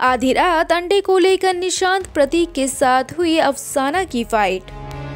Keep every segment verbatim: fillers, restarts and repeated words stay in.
आधी रात अंडे को लेकर निशांत प्रतीक के साथ हुई अफसाना की फाइट।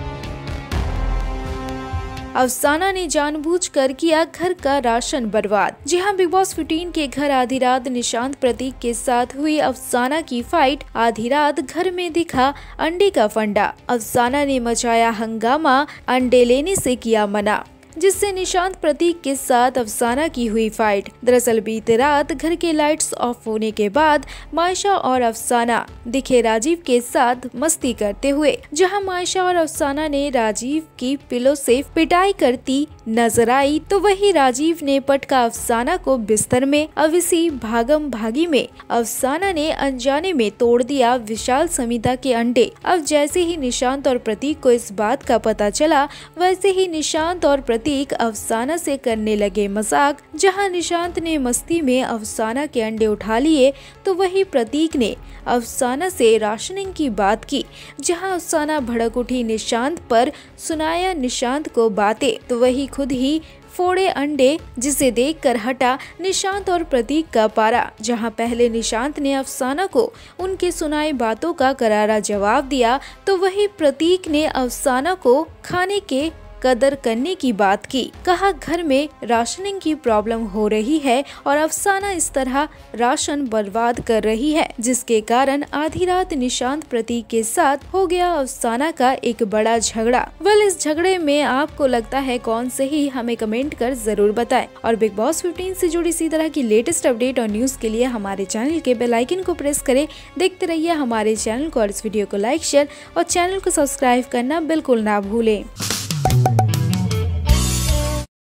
अफसाना ने जानबूझकर किया घर का राशन बर्बाद। जी हां, बिग बॉस चौदह के घर आधी रात निशांत प्रतीक के साथ हुई अफसाना की फाइट। आधी रात घर में दिखा अंडे का फंडा। अफसाना ने मचाया हंगामा, अंडे लेने से किया मना, जिससे निशांत प्रतीक के साथ अफसाना की हुई फाइट। दरअसल बीते रात घर के लाइट्स ऑफ होने के बाद मायशा और अफसाना दिखे राजीव के साथ मस्ती करते हुए, जहां मायशा और अफसाना ने राजीव की पिलो से पिटाई करती नजर आई, तो वही राजीव ने पटका अफसाना को बिस्तर में। अब इसी भागम भागी में अफसाना ने अनजाने में तोड़ दिया विशाल समिता के अंडे। अब जैसे ही निशांत और प्रतीक को इस बात का पता चला, वैसे ही निशांत और प्रतीक अफसाना से करने लगे मजाक। जहां निशांत ने मस्ती में अफसाना के अंडे उठा लिए, तो वही प्रतीक ने अफसाना से राशनिंग की बात की। जहां अफसाना भड़क उठी निशांत पर, सुनाया निशांत को बातें, तो वही खुद ही फोड़े अंडे, जिसे देखकर हटा निशांत और प्रतीक का पारा। जहां पहले निशांत ने अफसाना को उनके सुनाई बातों का करारा जवाब दिया, तो वही प्रतीक ने अफसाना को खाने के कदर करने की बात की। कहा घर में राशनिंग की प्रॉब्लम हो रही है और अफसाना इस तरह राशन बर्बाद कर रही है, जिसके कारण आधी रात निशांत प्रतीक के साथ हो गया अफसाना का एक बड़ा झगड़ा। वेल, इस झगड़े में आपको लगता है कौन सही, हमें कमेंट कर जरूर बताएं। और बिग बॉस पंद्रह से जुड़ी इसी तरह की लेटेस्ट अपडेट और न्यूज के लिए हमारे चैनल के बेल आइकन को प्रेस करें। देखते रहिए हमारे चैनल को और इस वीडियो को लाइक, शेयर और चैनल को सब्सक्राइब करना बिल्कुल ना भूलें।